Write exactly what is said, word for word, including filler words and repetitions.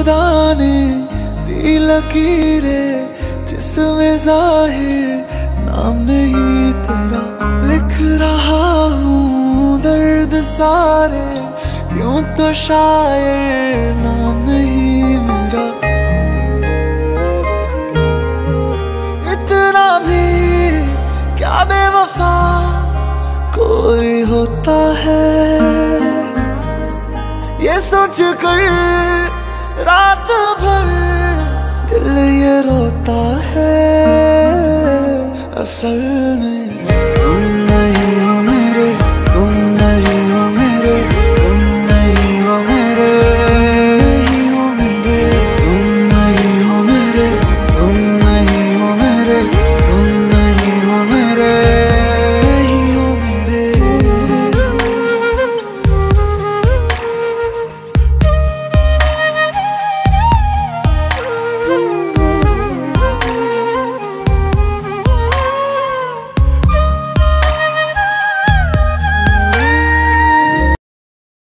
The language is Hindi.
खुदा ने दी लकीरें जिसमें जाहिर नाम नहीं तेरा, लिख रहा हूँ दर्द सारे यूं तो शायर नाम नहीं मेरा। इतना भी क्या बेवफा कोई होता है, ये सोच कर रात भर दिल ये रोता है। असल में तुम